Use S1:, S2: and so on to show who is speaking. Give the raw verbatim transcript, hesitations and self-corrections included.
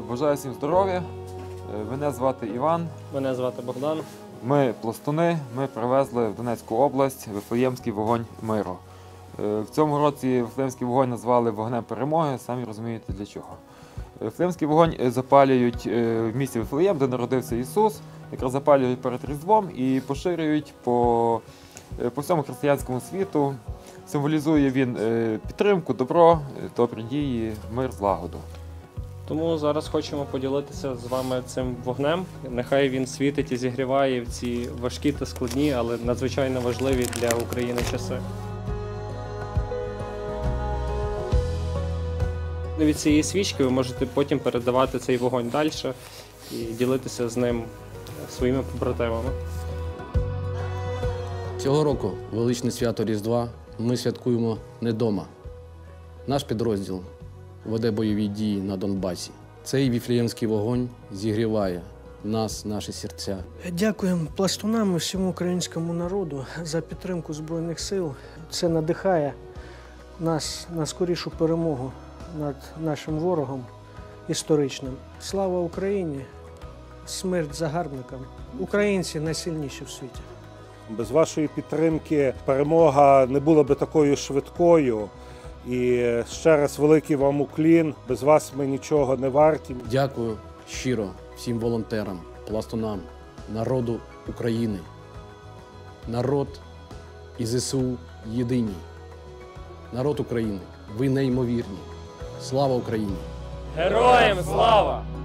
S1: Бажаю всім здоров'я. Мене звати Іван.
S2: Мене звати Богдан.
S1: Ми пластуни, ми привезли в Донецьку область Вифлеємський вогонь миру. В цьому році Вифлеємський вогонь назвали вогнем перемоги, самі розумієте для чого. Вифлеємський вогонь запалюють в місті Вифлеєм, де народився Ісус, якраз запалюють перед Різдвом і поширюють по, по всьому християнському світу. Символізує він підтримку, добро, добрі дії, мир, злагоду.
S2: Тому зараз хочемо поділитися з вами цим вогнем. Нехай він світить і зігріває в ці важкі та складні, але надзвичайно важливі для України часи. Від цієї свічки ви можете потім передавати цей вогонь далі і ділитися з ним своїми побратимами.
S3: Цього року величне свято Різдва ми святкуємо не вдома. Наш підрозділ веде бойові дії на Донбасі. Цей віфлеємський вогонь зігріває нас, наші серця.
S4: Дякуємо пластунам і всьому українському народу за підтримку Збройних сил. Це надихає нас на скорішу перемогу над нашим ворогом історичним. Слава Україні! Смерть загарбникам! Українці найсильніші в світі.
S5: Без вашої підтримки перемога не була би такою швидкою. І ще раз великий вам уклін. Без вас ми нічого не варті.
S3: Дякую щиро всім волонтерам, пластунам, народу України. Народ і ЗСУ єдині. Народ України, ви неймовірні. Слава Україні!
S2: Героям слава!